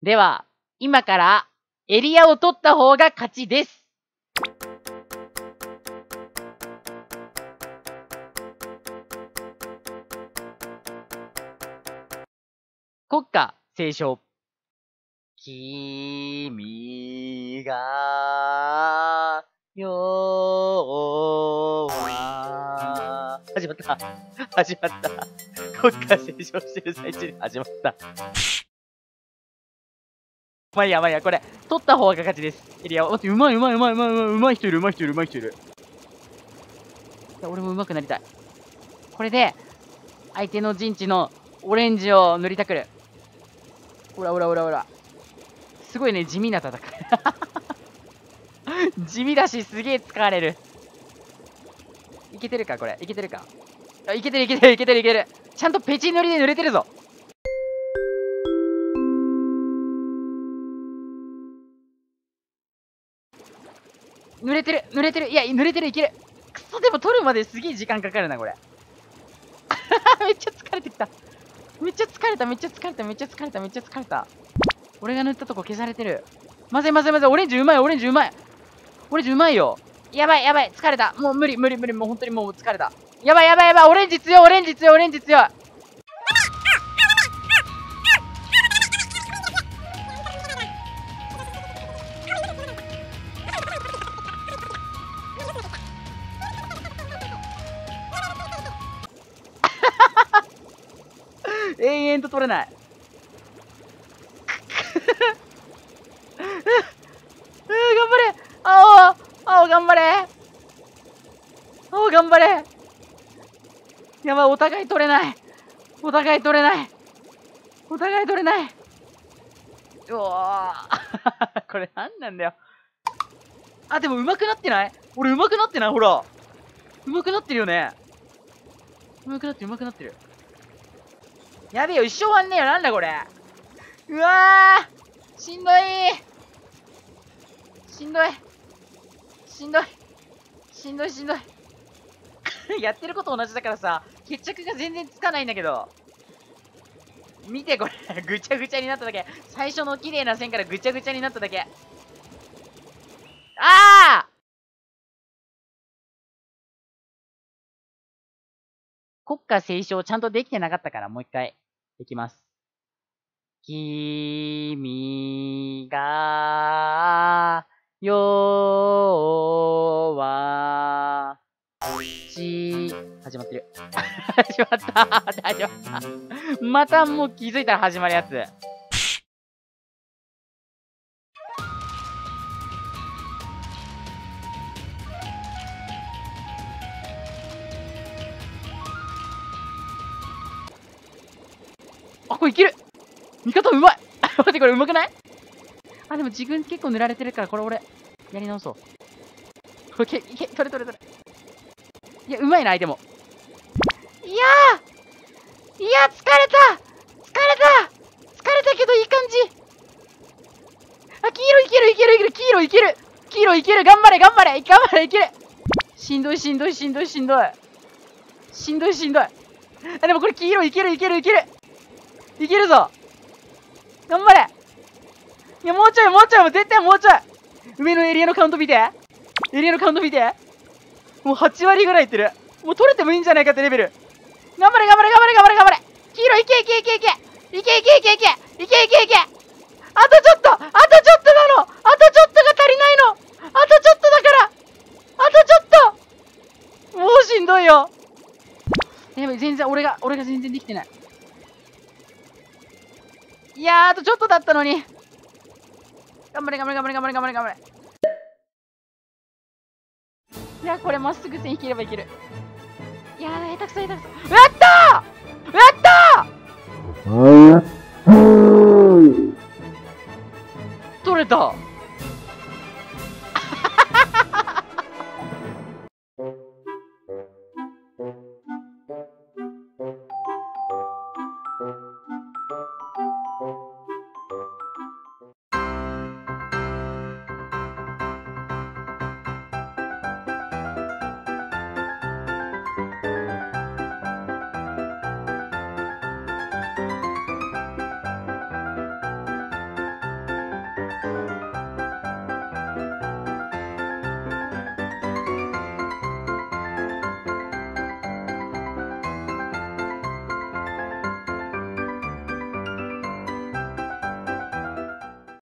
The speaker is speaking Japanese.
では、今からエリアを取った方が勝ちです。国歌斉唱。君が代は始まった。始まった。国歌斉唱してる最中に始まった。まあいいや、まあいいや、これ、取った方が勝ちです。エリアを。待って、うまい人いる。俺もうまくなりたい。これで、相手の陣地のオレンジを塗りたくる。ほら。すごいね、地味な戦い。地味だし、すげえ使われる。いけてるかこれ。いけてるか。いけてる。ちゃんとペチ塗りで塗れてるぞ。濡れてる。いや、濡れてる、いける。くそ、でも取るまですげえ時間かかるな、これ。めっちゃ疲れてきた。めっちゃ疲れた。俺が塗ったとこ消されてる。まずい。オレンジうまいよ。やばい。疲れた。もう無理。もう本当にもう疲れた。やばい。オレンジ強い。永遠と取れない。頑張れ。青頑張れ。やばい、お互い取れない。うわーこれなんなんだよ。あ、でも上手くなってない？俺上手くなってない？ほら。上手くなってるよね。上手くなってる。やべえよ、一生終わんねえよ。なんだこれ。うわー、しんどい。やってること同じだからさ、決着が全然つかないんだけど。見てこれ、ぐちゃぐちゃになっただけ。最初の綺麗な線からぐちゃぐちゃになっただけ。あー！国歌斉唱ちゃんとできてなかったから、もう一回。いきます。君が代は始まってる。始まった。またもう気づいたら始まるやつ。あ、これいける。味方うまい。待って、これうまくない？あ、でも自分結構塗られてるから、これ俺、やり直そう。いけ、取れ。いや、うまいな、相手も。いや、疲れたけどいい感じ。あ、黄色いける。頑張れ、いける。しんどい。あ、でもこれ黄色いける。いけるぞ。頑張れ。いや、もうちょい、絶対もうちょい。上のエリアのカウント見て。もう8割ぐらいいってる。もう取れてもいいんじゃないかってレベル。頑張れ。黄色いけ。あとちょっとなの。あとちょっとが足りないの。あとちょっとだから。もうしんどいよ。やばい、全然、俺が全然できてない。いやー、あとちょっとだったのに。頑張れ。いや、これまっすぐ線引ければいける。いやー、下手くそ。やったー取れた。